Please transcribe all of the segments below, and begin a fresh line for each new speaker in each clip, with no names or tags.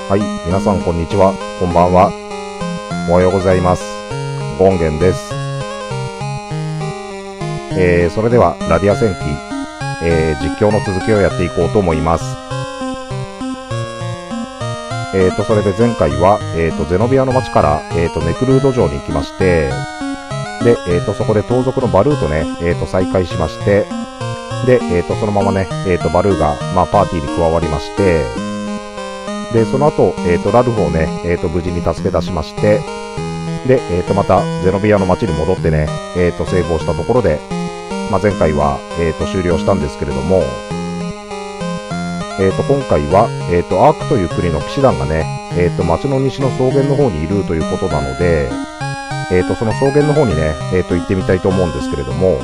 はい、皆さんこんにちは、こんばんは。おはようございます。ゴンゲンです。それではラディア戦記、実況の続きをやっていこうと思います。それで前回は、ゼノビアの町から、ネクルード城に行きまして、で、そこで盗賊のバルーとね、再会しまして、で、そのままね、バルーが、パーティーに加わりまして、で、その後、ラルフをね、無事に助け出しまして、で、また、ゼノビアの町に戻ってね、セーブをしたところで、前回は、終了したんですけれども、今回は、アークという国の騎士団がね、町の西の草原の方にいるということなので、その草原の方にね、行ってみたいと思うんですけれども、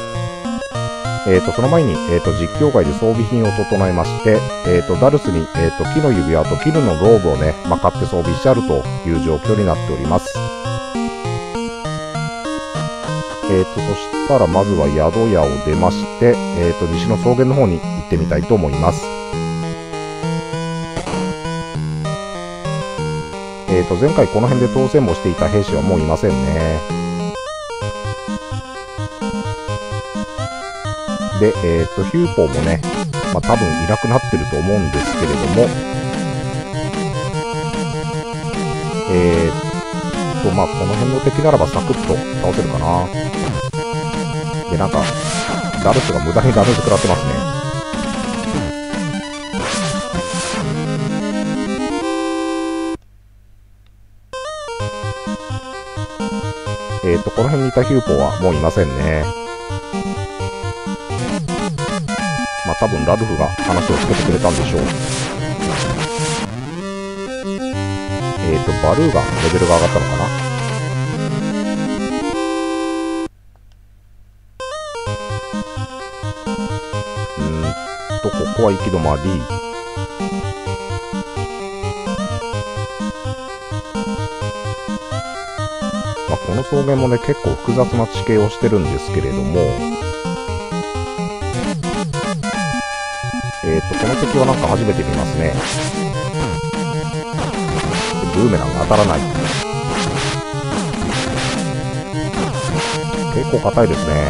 その前に、実況外で装備品を整えまして、ダルスに、木の指輪と絹のローブをね、買って装備してあるという状況になっております。そしたらまずは宿屋を出まして、西の草原の方に行ってみたいと思います。前回この辺で当選もしていた兵士はもういませんね。で、ヒューポーもね、多分いなくなってると思うんですけれども、この辺の敵ならばサクッと倒せるかな。で、なんか、ダルスが無駄にダメージ食らってますね。この辺にいたヒューポーはもういませんね。多分ラルフが話をつけてくれたんでしょう。バルーがレベルが上がったのかな。ここは行き止まり。この草原もね、結構複雑な地形をしてるんですけれども、この敵はなんか初めて見ますね。ブーメランが当たらない。結構硬いですね。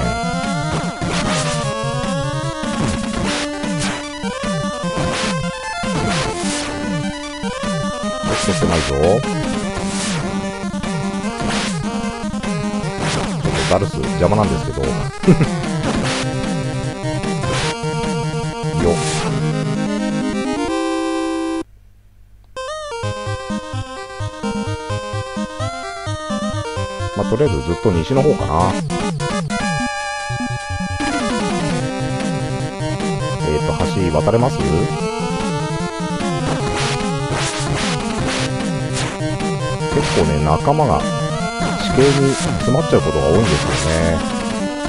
ちょっと狭いぞ。ダルス邪魔なんですけどよっ、とりあえずずっと西の方かな。橋渡れます？結構ね、仲間が地形に詰まっちゃうことが多いんですよね。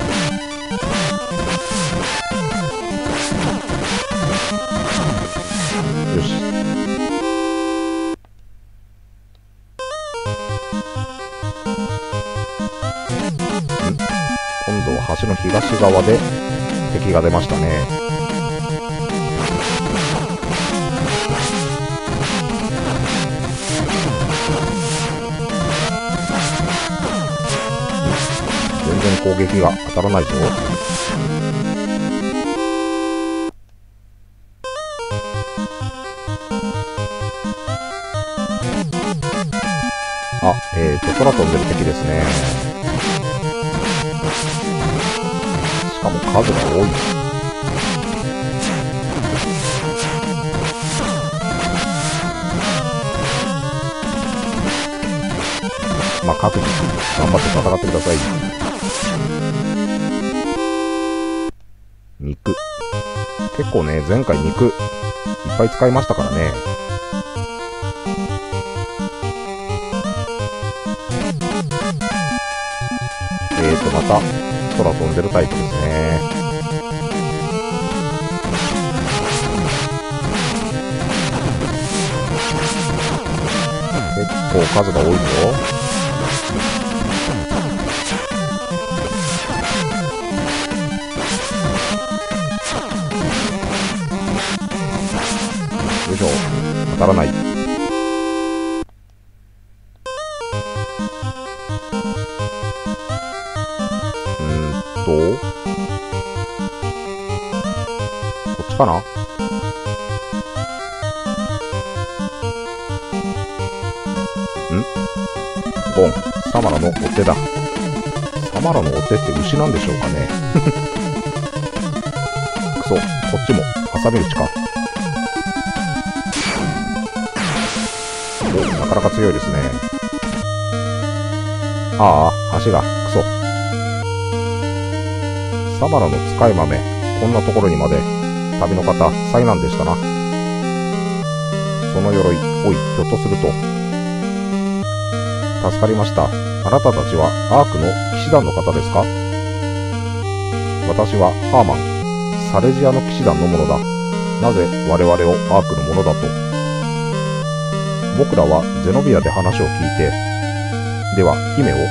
よし。今度は橋の東側で敵が出ましたね。全然攻撃が当たらないぞ。空飛んでる敵ですね。しかも数が多い。各自頑張って戦ってください。肉。結構ね、前回肉いっぱい使いましたからね。また空飛んでるタイプですね。結構数が多いぞ。よいしょ。当たらない。 かな。ゴン、サマラの追っ手だ。サマラの追っ手って牛なんでしょうかね。くそ、こっちも挟み撃ちか。お、なかなか強いですね。ああ、足が、くそ。サマラの使い豆、こんなところにまで。旅の方、災難でしたな。その鎧、おい、ひょっとすると。助かりました。あなたたちはアークの騎士団の方ですか？私はハーマン、サレジアの騎士団のものだ。なぜ我々をアークのものだと？僕らはゼノビアで話を聞いて、では姫を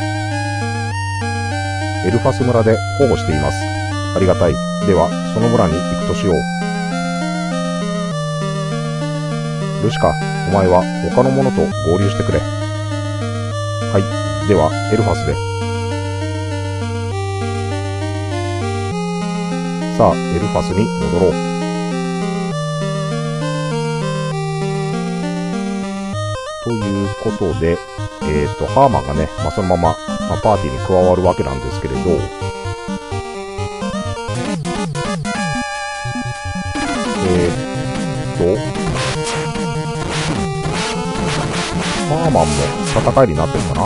エルファス村で保護しています。ありがたい。ではその村に行くとしよう。ルシカ、お前は他の者と合流してくれ。はい。では、エルファスで。さあ、エルファスに戻ろう。ということで、ハーマンがね、そのまま、パーティーに加わるわけなんですけれど、ハーマンも戦いになってるかな。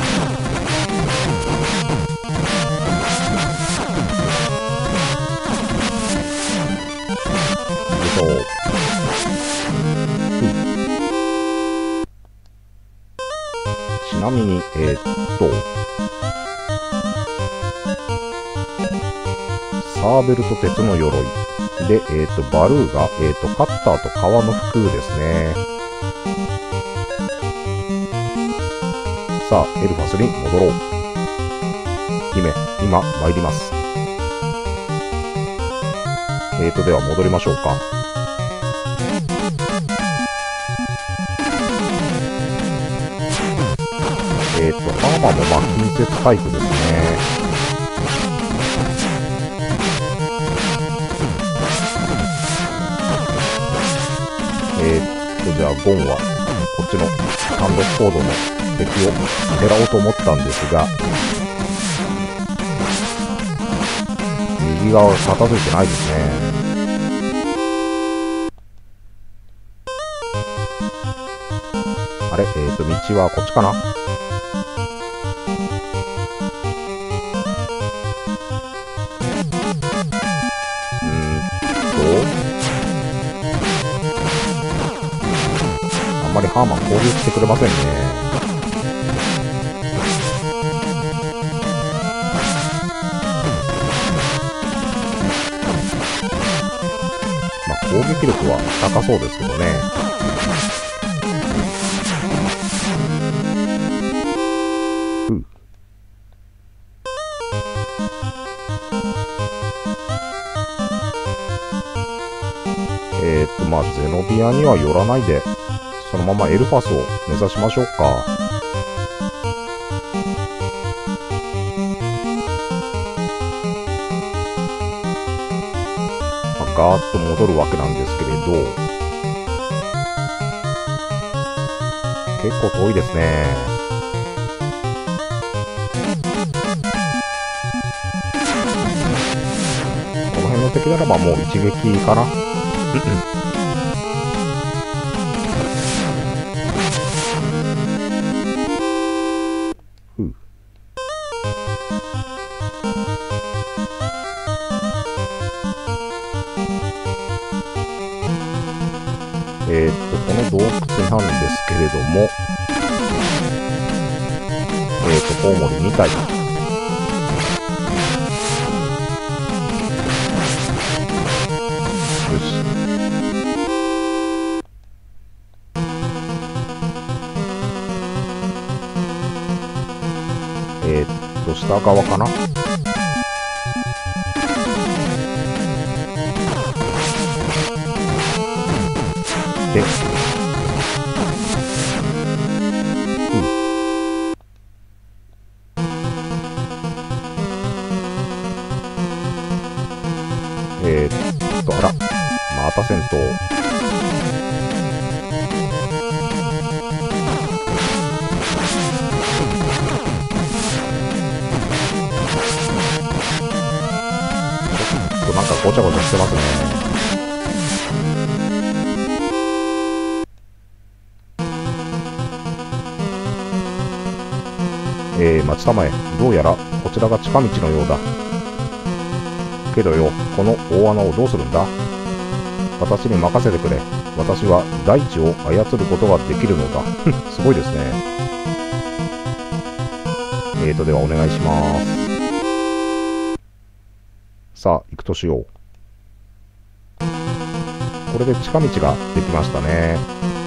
ちなみに、サーベルと鉄の鎧。で、バルーが、カッターと革の服ですね。さあ、エルファスに戻ろう。姫、今、参ります。では戻りましょうか。ハーマンも近接タイプですね。じゃあ、ゴンは、こっちの単独行動の敵を狙おうと思ったんですが、右側が片付いてないですね。あれ、道はこっちかな。あんまりハーマン攻撃してくれませんね。攻撃力は高そうですけどね。ゼノビアには寄らないで、そのままエルファスを目指しましょうか。ガーッと戻るわけなんですけれど、結構遠いですね。この辺の敵ならばもう一撃かな。この洞窟なんですけれども、コウモリ2体。よし。下側かな。で、あら、 また戦闘。なんかごちゃごちゃしてますね。町玉へ、どうやらこちらが近道のようだ。けどよ、この大穴をどうするんだ？私に任せてくれ。私は大地を操ることができるのだ。すごいですね。ではお願いします。さあ、行くとしよう。これで近道ができましたね。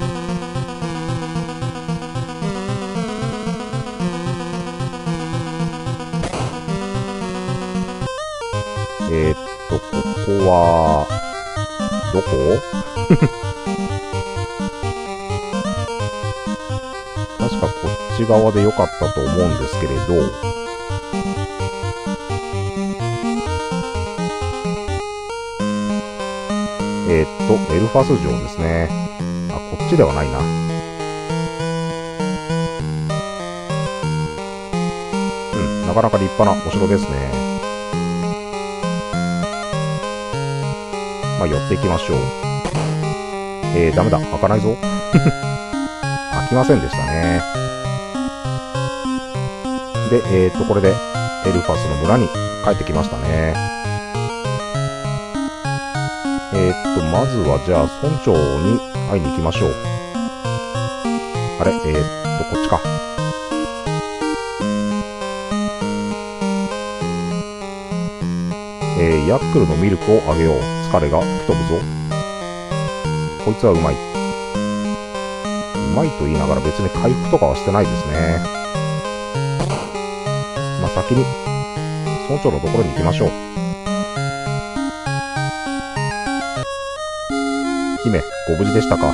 ここは、どこ？確かこっち側で良かったと思うんですけれど、エルファス城ですね。あ、こっちではないな。なかなか立派なお城ですね。まあ、寄っていきましょう。ダメだ。開かないぞ。開きませんでしたね。で、これで、エルファスの村に帰ってきましたね。まずは、じゃあ、村長に会いに行きましょう。あれ、こっちか。ヤックルのミルクをあげよう。疲れが吹き飛ぶぞ。こいつはうまい。うまいと言いながら別に回復とかはしてないですね。まあ、先に村長のところに行きましょう。姫、ご無事でしたか？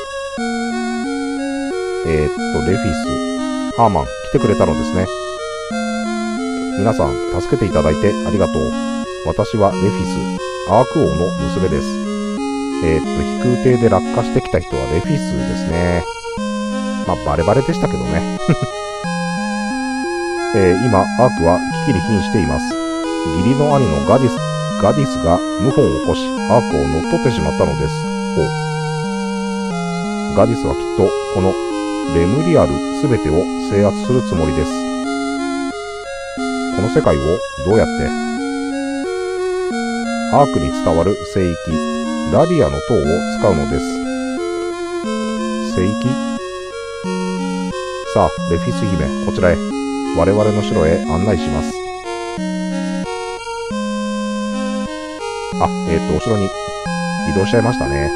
レフィス、ハーマン、来てくれたのですね。皆さん、助けていただいてありがとう。私はレフィス、アーク王の娘です。飛空艇で落下してきた人はレフィスですね。まあ、バレバレでしたけどね。今、アークは危機に瀕しています。義理の兄のガディスが謀反を起こし、アークを乗っ取ってしまったのです。ガディスはきっと、このレムリアルすべてを制圧するつもりです。この世界をどうやってアークに伝わる聖域、ラリアの塔を使うのです。聖域？さあ、レフィス姫、こちらへ。我々の城へ案内します。あ、お城に移動しちゃいましたね。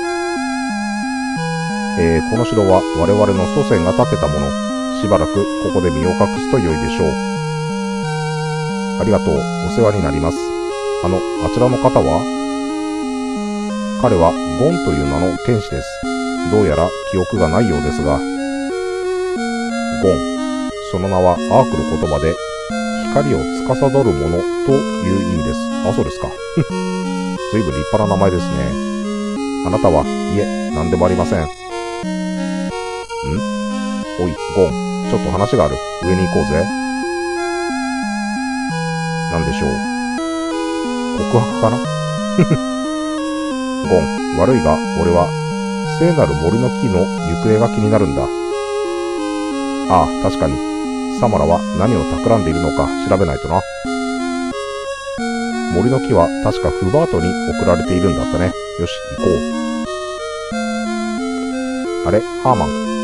この城は我々の祖先が建てたもの。しばらくここで身を隠すと良いでしょう。ありがとう。お世話になります。あちらの方は？彼はゴンという名の剣士です。どうやら記憶がないようですが。ゴン。その名はアークの言葉で、光を司るものという意味です。あ、そうですか。ずいぶん立派な名前ですね。あなたは？いえ、何でもありません。おい、ゴン。ちょっと話がある。上に行こうぜ。なんでしょう。告白かな？ゴン、悪いが、俺は、聖なる森の木の行方が気になるんだ。ああ、確かに。サマラは何を企んでいるのか調べないとな。森の木は確かフバートに送られているんだったね。よし、行こう。あれ、ハーマン。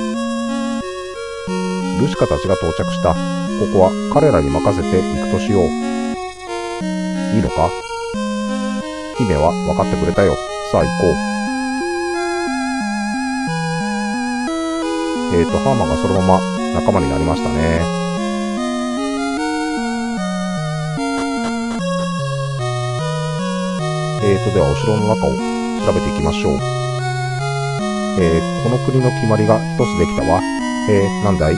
ルシカたちが到着した。ここは彼らに任せて行くとしよう。いいのか？姫は分かってくれたよ。さあ行こう。ハーマンがそのまま仲間になりましたね。ではお城の中を調べていきましょう。この国の決まりが一つできたわ。なんだい？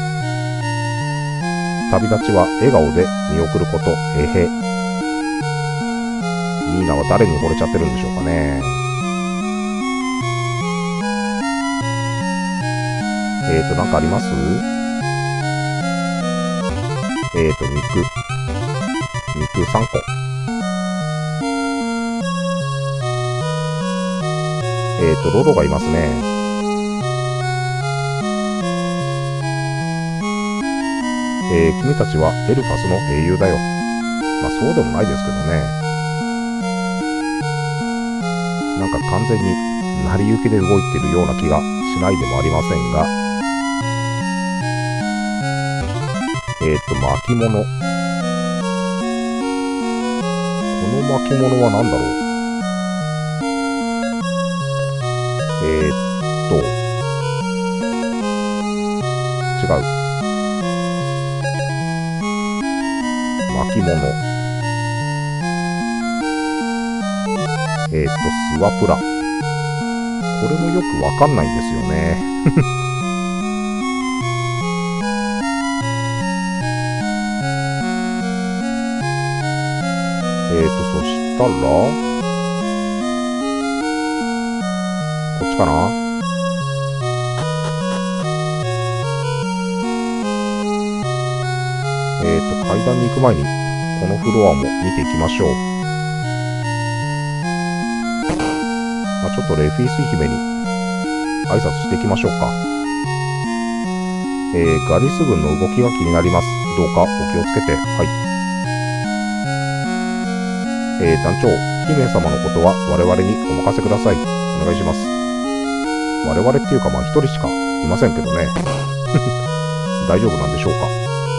旅立ちは笑顔で見送ること。ミーナは誰に惚れちゃってるんでしょうかね。 なんかあります？肉3個。ロロがいますね。君たちはエルファスの英雄だよ。まあそうでもないですけどね。なんか完全に成り行きで動いてるような気がしないでもありませんが。巻物。この巻物は何だろう。違う。巻物。スワプラ。これもよくわかんないんですよね。そしたら、こっちかな？階段に行く前に、このフロアも見ていきましょう。まあ、ちょっとレフィス姫に挨拶していきましょうか。ガディス軍の動きが気になります。どうかお気をつけて。はい。団長、姫様のことは我々にお任せください。お願いします。我々っていうか、まあ一人しかいませんけどね。大丈夫なんでしょうか。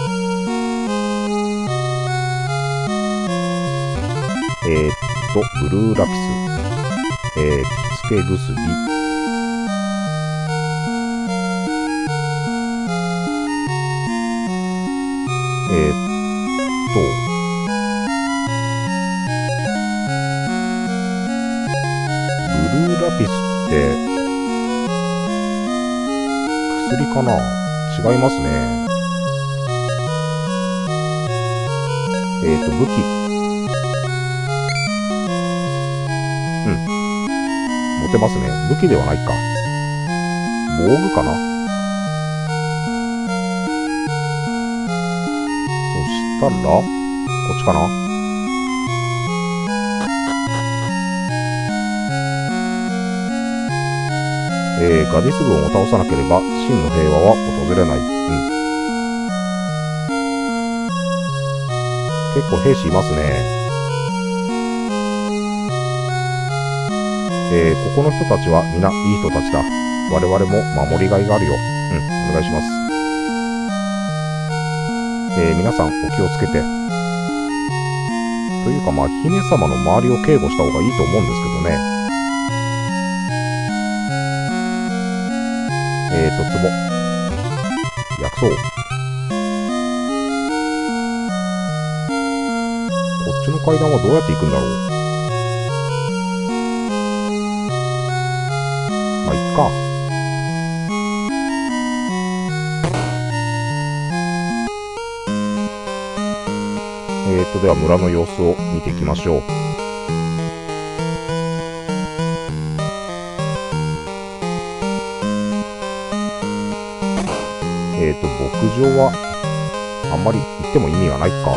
ブルーラピス、着付け薬、ブルーラピスって薬かな？違いますね。武器。持てますね。武器ではないか。防具かな。そしたら、こっちかな。ガディス軍を倒さなければ真の平和は訪れない。結構兵士いますね。ここの人たちは皆いい人たちだ。我々も守りがいがあるよ。お願いします。皆さんお気をつけて。というかまあ姫様の周りを警護した方がいいと思うんですけどね。壺。薬草。こっちの階段はどうやって行くんだろう。まあ、いっか。では村の様子を見ていきましょう。牧場はあんまり行っても意味がないか。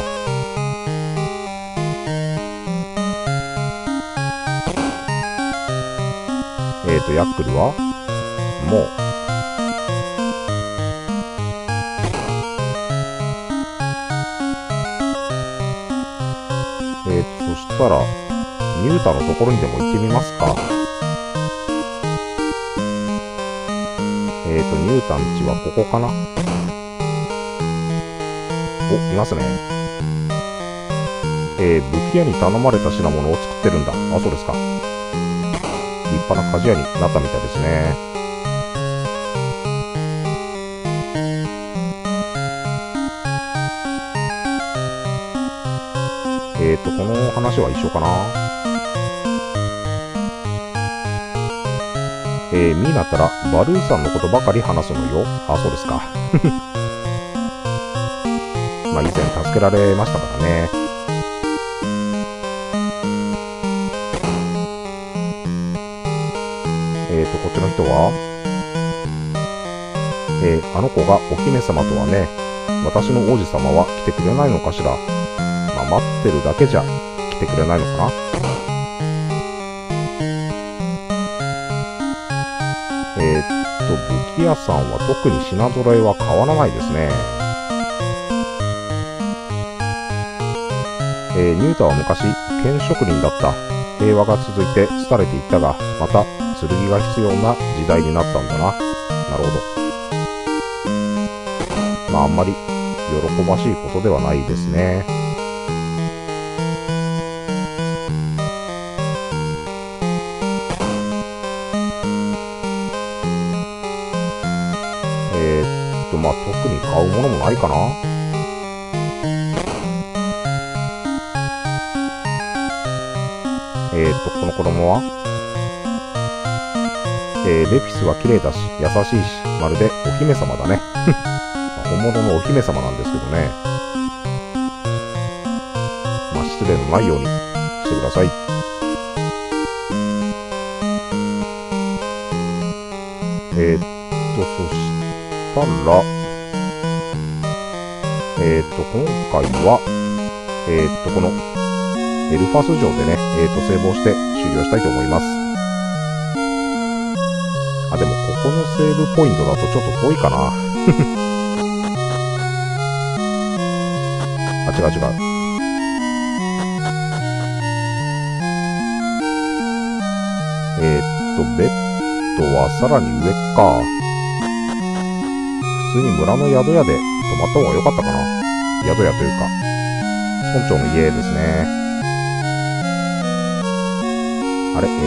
ヤックルはもうそしたらニュータのところにでも行ってみますか。ニュータんちはここかな。お、いますね。武器屋に頼まれた品物を作ってるんだ。あ、そうですか。立派な鍛冶屋になったみたいですね。この話は一緒かな。ミーナったらバルーさんのことばかり話すのよ。あ、そうですか。まあ以前助けられましたからね。こっちの人はあの子がお姫様とはね、私の王子様は来てくれないのかしら。まあ、待ってるだけじゃ来てくれないのかな。武器屋さんは特に品揃えは変わらないですね。ニュータは昔、剣職人だった。平和が続いて廃れていったが、また剣が必要な時代になったんだな。なるほど。まあ、あんまり喜ばしいことではないですね。まあ、特に買うものもないかな。この子供はレフィスは綺麗だし、優しいし、まるでお姫様だね。本物のお姫様なんですけどね。まあ、失礼のないようにしてください。そしたら、今回は、この、エルファス城でね、セーブをして終了したいと思います。あ、でも、ここのセーブポイントだとちょっと遠いかな。あ、違う違う。ベッドはさらに上か。普通に村の宿屋で泊まった方が良かったかな。宿屋というか、村長の家ですね。あれ、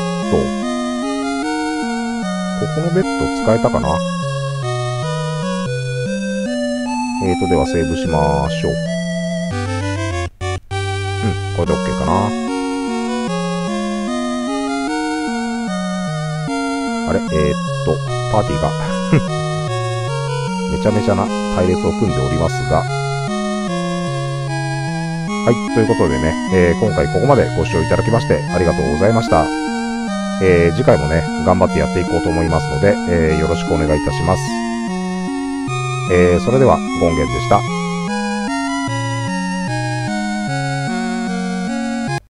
ここのベッド使えたかな。ではセーブしましょう。これで OK かな。あれ、パーティーがめちゃめちゃな隊列を組んでおりますが、はい、ということでね、今回ここまでご視聴いただきましてありがとうございました。次回もね、頑張ってやっていこうと思いますので、よろしくお願いいたします。それでは、ゴンゲンでした。